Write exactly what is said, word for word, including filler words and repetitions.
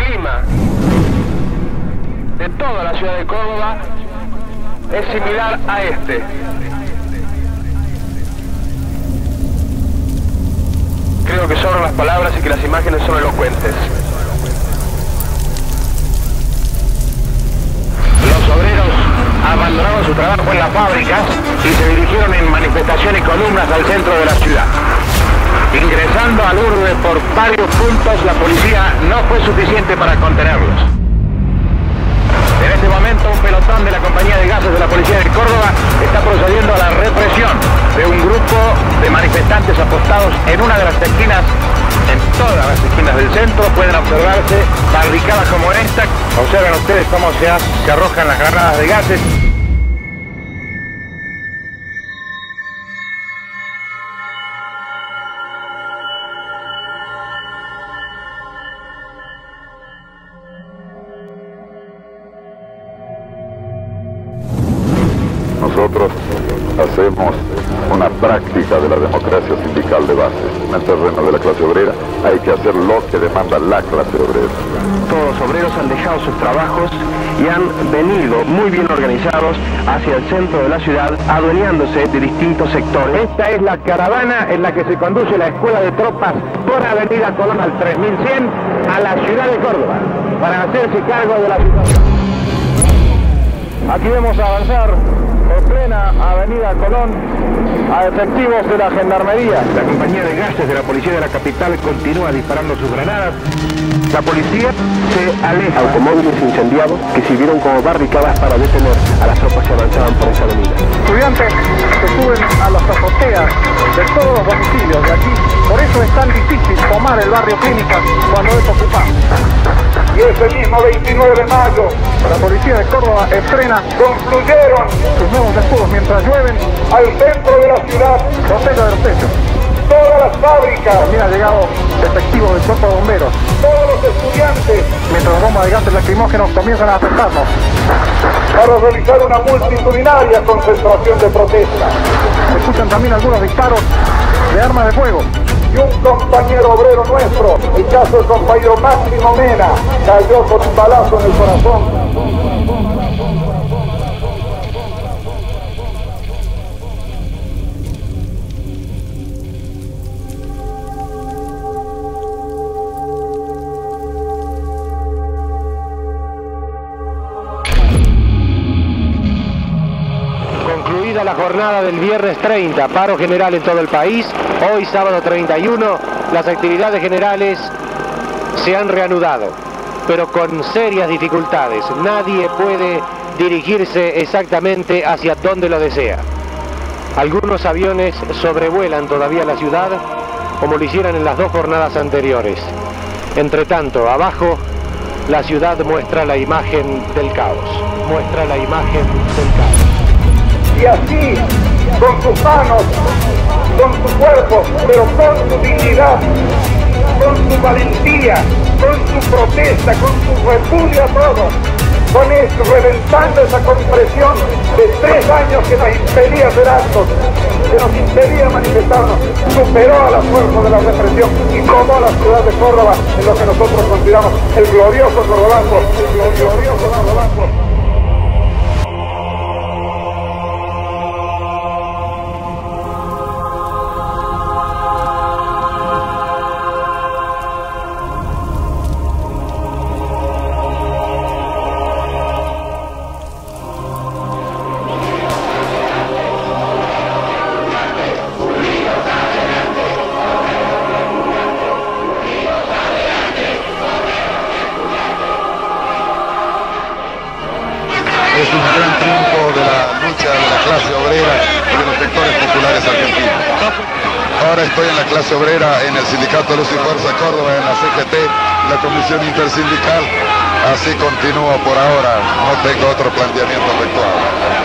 clima de toda la ciudad de Córdoba es similar a este. Creo que sobran las palabras y que las imágenes son elocuentes. Los obreros abandonaron su trabajo en las fábricas y se dirigieron en manifestación y columnas al centro de la ciudad. Ingresando al urbe por varios puntos, la policía no fue suficiente para contenerlos. En este momento, un pelotón de la compañía de gases de la policía de Córdoba está procediendo a la represión de un grupo de manifestantes apostados en una de las esquinas, en todas las esquinas del centro. Pueden observarse barricadas como esta. Observen ustedes cómo se, se arrojan las granadas de gases. Nosotros hacemos una práctica de la democracia sindical de base. En el terreno de la clase obrera hay que hacer lo que demanda la clase obrera. Todos los obreros han dejado sus trabajos y han venido muy bien organizados hacia el centro de la ciudad, adueñándose de distintos sectores. Esta es la caravana en la que se conduce la escuela de tropas por Avenida Colón al tres mil cien a la ciudad de Córdoba para hacerse cargo de la situación. Aquí vemos avanzar por plena Avenida Colón a efectivos de la Gendarmería. La compañía de gases de la policía de la capital continúa disparando sus granadas. La policía se aleja. Automóviles incendiados que sirvieron como barricadas para detener a las tropas que avanzaban por esa avenida. Estudiantes que suben a las azoteas de todos los domicilios de aquí. Por eso es tan difícil tomar el barrio Clínica cuando es ocupado. Y ese mismo veintinueve de mayo, la policía de Córdoba estrena, concluyeron sus nuevos escudos mientras llueven al centro de la ciudad, botella de los techos. Todas las fábricas. También ha llegado efectivos del cuerpo de bomberos. Todos los estudiantes. Mientras las bombas de gases lacrimógenos comienzan a afectarnos. Para realizar una multitudinaria concentración de protesta. Se escuchan también algunos disparos de armas de fuego. Y un compañero obrero nuestro, el caso del compañero Máximo Mena, cayó con un balazo en el corazón. Concluida la jornada del viernes treinta, paro general en todo el país. Hoy, sábado treinta y uno, las actividades generales se han reanudado, pero con serias dificultades. Nadie puede dirigirse exactamente hacia donde lo desea. Algunos aviones sobrevuelan todavía la ciudad, como lo hicieron en las dos jornadas anteriores. Entre tanto, abajo, la ciudad muestra la imagen del caos. Muestra la imagen del caos. Y así, con sus manos, con su cuerpo, pero con su dignidad, con su valentía, con su protesta, con su repudio a todo, con eso, reventando esa compresión de tres años que nos impedía hacer actos, que nos impedía manifestarnos, superó a la fuerza de la represión y tomó la ciudad de Córdoba en lo que nosotros consideramos el glorioso Cordobazo, el glorioso Cordobazo. Es un gran triunfo de la lucha de la clase obrera y de los sectores populares argentinos. Ahora estoy en la clase obrera, en el Sindicato Luz y Fuerza Córdoba, en la C G T, la Comisión Intersindical. Así continúo por ahora, no tengo otro planteamiento efectuado.